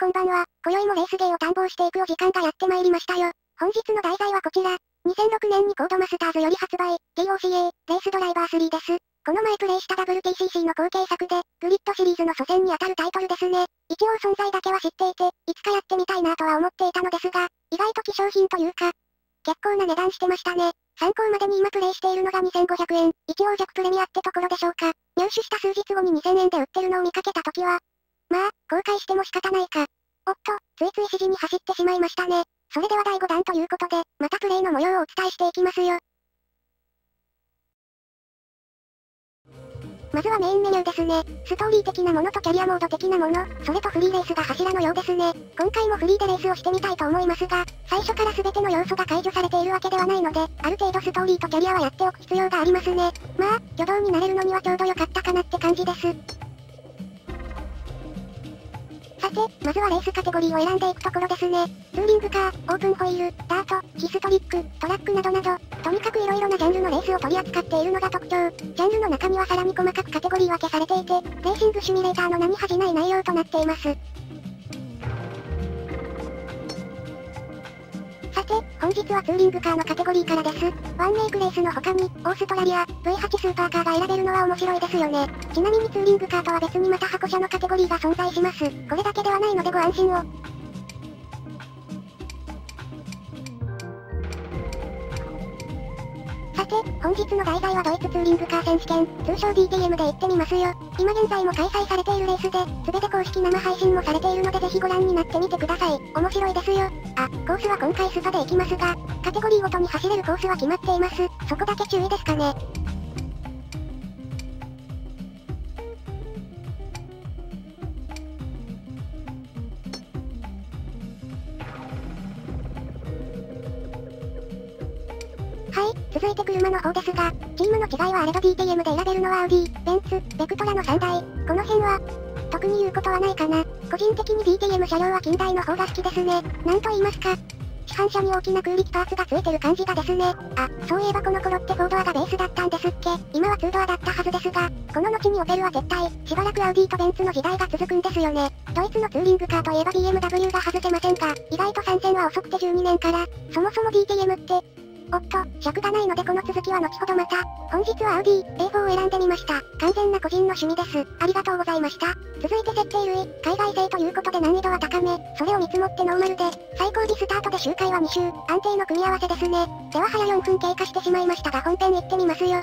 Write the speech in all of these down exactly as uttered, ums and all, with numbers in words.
こんばんは。今宵もレースゲーを探訪していくお時間がやってまいりましたよ。本日の題材はこちら。にせんろくねんにコードマスターズより発売、ティーオーシーエー、レースドライバースリーです。この前プレイした ダブリューティーシーシー の後継作で、グリッドシリーズの祖先にあたるタイトルですね。一応存在だけは知っていて、いつかやってみたいなとは思っていたのですが、意外と希少品というか、結構な値段してましたね。参考までに今プレイしているのがにせんごひゃくえん、一応弱プレミアってところでしょうか。入手した数日後ににせんえんで売ってるのを見かけた時は、まあ、後悔しても仕方ないか。おっと、ついつい指示に走ってしまいましたね。それではだいごだんということで、またプレイの模様をお伝えしていきますよ。まずはメインメニューですね。ストーリー的なものとキャリアモード的なもの、それとフリーレースが柱のようですね。今回もフリーでレースをしてみたいと思いますが、最初から全ての要素が解除されているわけではないので、ある程度ストーリーとキャリアはやっておく必要がありますね。まあ、挙動になれるのにはちょうど良かったかなって感じです。さて、まずはレースカテゴリーを選んでいくところですね。ツーリングカー、オープンホイール、ダート、ヒストリック、トラックなどなど、とにかく色々なジャンルのレースを取り扱っているのが特徴。ジャンルの中にはさらに細かくカテゴリー分けされていて、レーシングシミュレーターの名に恥じない内容となっています。さて、本日はツーリングカーのカテゴリーからです。ワンメイクレースの他に、オーストラリア、ブイエイト スーパーカーが選べるのは面白いですよね。ちなみにツーリングカーとは別にまた箱車のカテゴリーが存在します。これだけではないのでご安心を。さて、本日の題材はドイツツーリングカー選手権、通称 ディーティーエム で行ってみますよ。今現在も開催されているレースで、全て公式生配信もされているのでぜひご覧になってみてください。面白いですよ。あ、コースは今回スパで行きますが、カテゴリーごとに走れるコースは決まっています。そこだけ注意ですかね。はい、続いて車の方ですが、チームの違いはあれど ディーティーエム で選べるのはアウディ、ベンツ、ベクトラのさんだい。この辺は、特に言うことはないかな。個人的に ディーティーエム 車両は近代の方が好きですね。なんと言いますか。市販車に大きな空力パーツがついてる感じがですね。あ、そういえばこの頃ってフォードアがベースだったんですっけ。今はツードアだったはずですが、この後にオペルは絶対、しばらくアウディとベンツの時代が続くんですよね。ドイツのツーリングカーといえば ビーエムダブリュー が外せませんが、意外と参戦は遅くてじゅうにねんから、そもそも ディーティーエム って、おっと、尺がないのでこの続きは後ほどまた。本日はアウディ、エーフォー を選んでみました。完全な個人の趣味です。ありがとうございました。続いて設定類、海外製ということで難易度は高め、それを見積もってノーマルで、最後尾スタートで周回はに周、安定の組み合わせですね。では早よんぷん経過してしまいましたが本編行ってみますよ。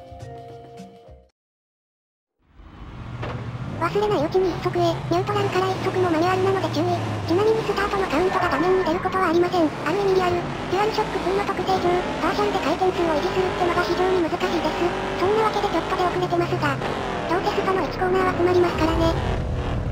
忘れないうちに一足へ、ニュートラルから一足もマニュアルなので注意。ちなみにスタートのカウントが画面に出ることはありません。ある意味リアル。デュアルショックツーの特性上、パーシャルで回転数を維持するってのが非常に難しいです。そんなわけでちょっと出遅れてますが、どうせスパのいちコーナーは詰まりますからね。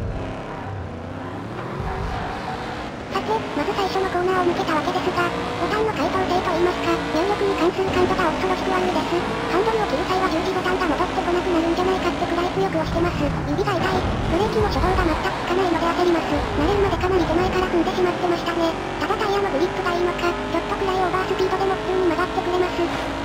さて、まず最初のコーナーを抜けたわけですが、ボタンの解答性といいますか、入力に関する感度が恐ろしく悪いです。ハンドルを切る際は十字ボタンが戻ってこなくなるんじゃないかってくらい強く押してます。指が痛い。ブレーキも初動が全く効かないので焦ります。慣れるまでかなり手前から踏んでしまってましたね。ただタイヤのグリップがいいのか、ちょっとくらいオーバースピードでも普通に曲がってくれます。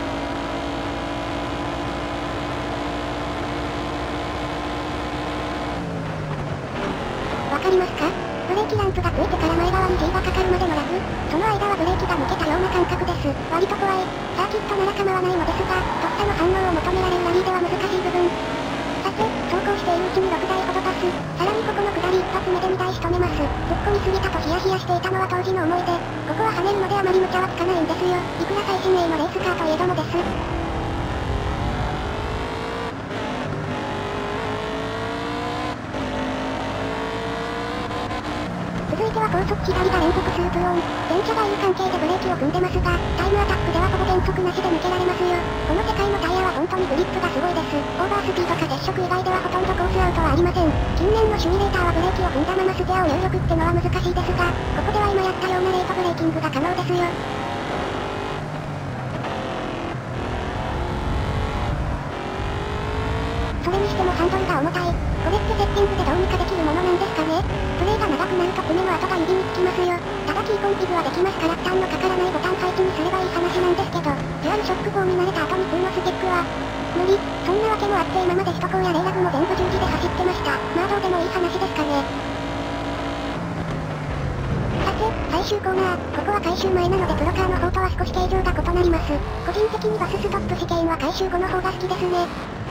わかりますか？ブレーキランプがついてから前側に G がかかるまでのラグ、その間はブレーキが抜けたような感覚です。割と怖い。サーキットなら構わないのですが、とっさの反応を求められるラリーでは難しい部分。さて、走行しているうちにろくだいほどパス。さらにここの下り一発目でにだい仕留めます。突っ込みすぎたとヒヤヒヤしていたのは当時の思い出。ここは跳ねるのであまり無茶はつかないんですよ。いくら最新鋭のレースカーといえどもです。続いては高速左が連続スープオン。電車がいる関係でブレーキを踏んでますが、タイムアタックではほぼ減速なしで抜けられますよ。この世界のタイヤは本当にグリップがすごいです。オーバースピードか接触以外ではほとんどコースアウトはありません。近年のシミュレーターはブレーキを踏んだままステアを入力ってのは難しいですが、ここでは今やったようなレートブレーキングが可能ですよ。それにしてもハンドルが重たい。これってセッティングでどうにかできるものなんですかね。プレイが長くなると爪の跡が指につきますよ。ただキーコンフィグはできますから負担のかからないボタン配置にすればいい話なんですけど、デュアルショックフォーに慣れた後にツーのスティックは、無理。そんなわけもあって今まで首都高やレイラグも全部十字で走ってました。まあどうでもいい話ですかね。 最終コーナー、ここは回収前なのでプロカーの方とは少し形状が異なります。個人的にバスストップ試験は回収後の方が好きですね。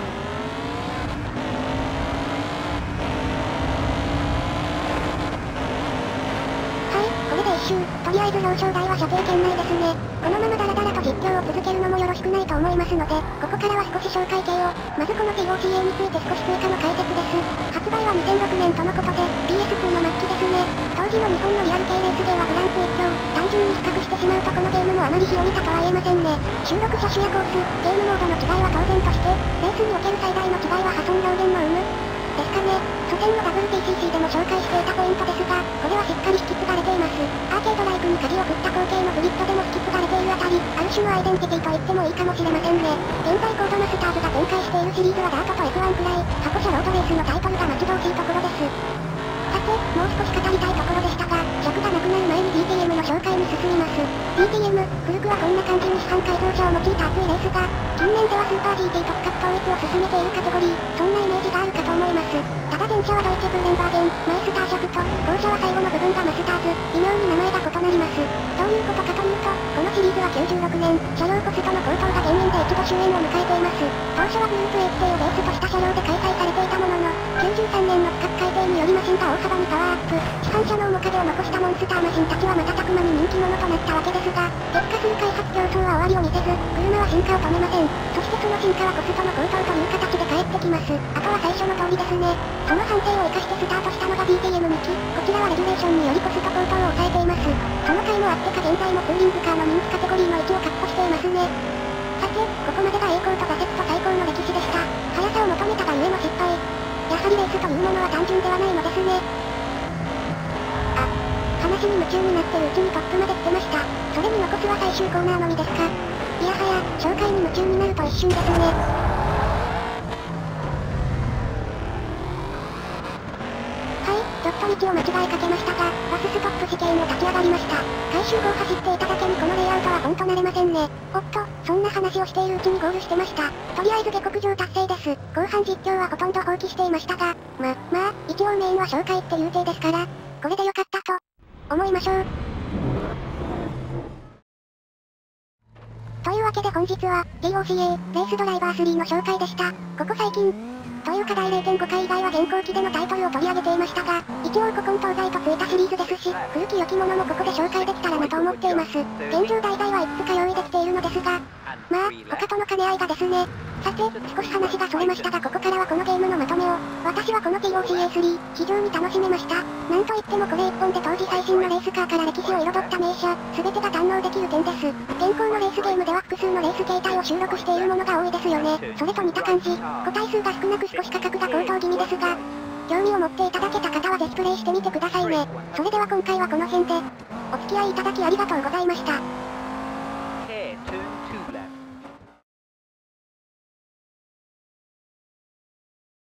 とりあえず表彰台は射程圏内ですね。このままダラダラと実況を続けるのもよろしくないと思いますので、ここからは少し紹介系を。まずこの ティーオーシーエー について少し追加の解説です。発売はにせんろくねんとのことで、ピーエスツー の末期ですね。当時の日本のリアル系レースゲーはグランプ一強。単純に比較してしまうとこのゲームもあまり非を見たとは言えませんね。収録車種やコース、ゲームモードの違いは当然として、レースにおける最大の違いは破損表現の有無ですかね。初戦の ダブリューティーシーシー でも紹介していたポイントですが、これはしっかり引き継がれています。アーケードライクに鍵を振った光景のグリッドでも引き継がれているあたり、ある種のアイデンティティと言ってもいいかもしれませんね。現在コードマスターズが展開しているシリーズはダートと エフワン くらい、過去車ロードレースのタイトルが待ち遠しいところです。さて、もう少し語りたいところでしたが、尺がなくなる前に ディーティーエム の紹介に進みます。ディーティーエム、古くはこんな感じに市販改造車を用いた熱いレースが、近年ではスーパー ジーティー と区画統一を進めているカテゴリー、そんなイメージがあるかと思います。ただ前者はドイツブーレンバーゲン、マイスターシャフト、後者は最後の部分がマスターズ、微妙に名前が異なります。どういうことかというと、このシリーズはきゅうじゅうろくねん、車両コストの高騰が原因で一度終焉を迎えています。当初はグループ エイチ 系をベースとした車両で開催されていたものの、きゅうじゅうさんねんの区画改定によりマシンが大幅にパワーアップ、市販車の面影を残したモンスターマシンたちは瞬く間に人気者となったわけですが、結果する開発競争は終わりを見せず、車は進化を止めません。そしてその進化はコストの高騰という形で返ってきます。あとは最初の通りですね。その反省を生かしてスタートしたのが ディーティーエム にき、こちらはレギュレーションによりコスト高騰を抑えています。その回もあってか現在もツーリングカーの人気カテゴリーの位置を確保していますね。さて、ここまでが栄光と挫折と最高の歴史でした。速さを求めたがゆえの失敗。やはりレースというものは単純ではないのですね。あ、話に夢中になってるうちにトップまで来てました。それに残すは最終コーナーのみですか。いやはや、紹介に夢中になると一瞬ですね。ちょっと道を間違えかけましたが、バスストップ試験を立ち上がりました。回収後走っていただけにこのレイアウトはほんと慣れませんね。おっと、そんな話をしているうちにゴールしてました。とりあえず下克上達成です。後半実況はほとんど放棄していましたが、ま、まあ、一応メインは紹介っていう体ですから、これでよかったと、思いましょう。というわけで本日は、ティーオーシーエー、レースドライバースリーの紹介でした。ここ最近、というかだい れいてんご 回以外は現行機でのタイトルを取り上げていましたが、一応古今東西とついたシリーズですし、古き良きものもここで紹介できたらなと思っています。現状題材はいくつか用意できているのですが、まあ、他との兼ね合いがですね。さて、少し話がそれましたがここからはこのゲームのまとめを。私はこの ティーオーシーエースリー、非常に楽しめました。なんといってもこれ一本で当時最新のレースカーから歴史を彩った名車、すべてが堪能できる点です。現行のレースゲームでは複数のレース形態を収録しているものが多いですよね。それと似た感じ。個体数が少なく少し価格が高騰気味ですが、興味を持っていただけた方はぜひプレイしてみてくださいね。それでは今回はこの辺で、お付き合いいただきありがとうございました。